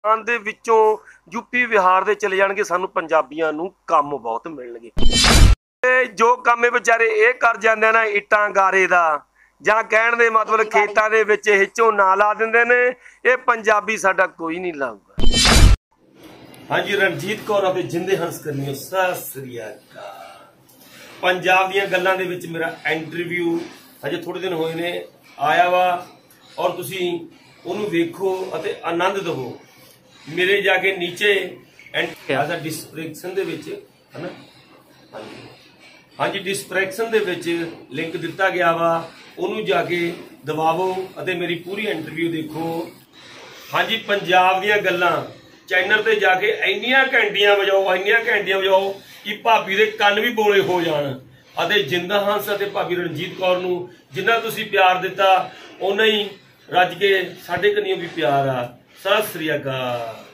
ਦੇ ਵਿੱਚੋਂ यूपी बिहार ਦੇ ਚਲੇ ਜਾਣਗੇ, ਸਾਨੂੰ ਪੰਜਾਬੀਆਂ ਨੂੰ ਕੰਮ ਬਹੁਤ ਮਿਲਣਗੇ। ਤੇ ਜੋ ਕੰਮ ਇਹ ਵਿਚਾਰੇ ਇਹ ਕਰ ਜਾਂਦੇ ਨਾ ਇੱਟਾਂ ਗਾਰੇ ਦਾ ਜਾਂ ਕਹਿਣ ਦੇ ਮਤਲਬ ਖੇਤਾਂ ਦੇ ਵਿੱਚ ਇਹ ਝੋਨਾ ਲਾ ਦਿੰਦੇ ਨੇ, ਇਹ ਪੰਜਾਬੀ ਸਾਡਾ ਕੋਈ ਨਹੀਂ ਲਾਊਗਾ। ਹਾਂਜੀ, ਰਣਜੀਤ ਕੌਰ ਅਤੇ ਜਿੰਦੇ ਹੰਸ ਕਰਨੀਓ ਸਤਿ ਸ੍ਰੀ ਅਕਾਲ। ਪੰਜਾਬ ਦੀਆਂ ਗੱਲਾਂ ਦੇ ਵਿੱਚ ਮੇਰਾ ਇੰਟਰਵਿਊ ਹਜੇ ਥੋੜੇ ਦਿਨ ਹੋਏ ਨੇ ਆਇਆ ਵਾ, ਔਰ ਤੁਸੀਂ ਉਹਨੂੰ ਵੇਖੋ ਅਤੇ ਆਨੰਦ ਲਵੋ। ਮੇਰੇ ਜਾ ਕੇ ਨੀਚੇ ਡਿਸਕ੍ਰਿਪਸ਼ਨ ਦੇ ਵਿੱਚ ਹੈ ਨਾ, ਹਾਂਜੀ ਡਿਸਕ੍ਰਿਪਸ਼ਨ ਦੇ ਵਿੱਚ ਲਿੰਕ ਦਿੱਤਾ ਗਿਆ ਵਾ, ਉਹਨੂੰ ਜਾ ਕੇ ਦਬਾਵੋ ਅਤੇ ਮੇਰੀ ਪੂਰੀ ਇੰਟਰਵਿਊ ਦੇਖੋ। ਹਾਂਜੀ, ਪੰਜਾਬ ਦੀਆਂ ਗੱਲਾਂ ਚੈਨਲ ਤੇ ਜਾ ਕੇ ਇੰਨੀਆਂ ਘੰਟੀਆਂ ਵਜਾਓ ਕਿ ਭਾਬੀ ਦੇ ਕੰਨ ਵੀ ਬੋਲੇ ਹੋ ਜਾਣ। ਅਤੇ ਜਿੰਦਾ ਹੰਸ ਅਤੇ ਭਾਬੀ ਰਣਜੀਤ ਕੌਰ ਨੂੰ ਜਿੰਨਾ ਤੁਸੀਂ ਪਿਆਰ ਦਿੱਤਾ, ਉਨਾ ਹੀ ਰੱਜ ਕੇ ਸਾਡੇ ਕੰਨੀਓ ਵੀ ਪਿਆਰ ਆ। ਸਤਿ ਸ੍ਰੀ ਅਕਾਲ।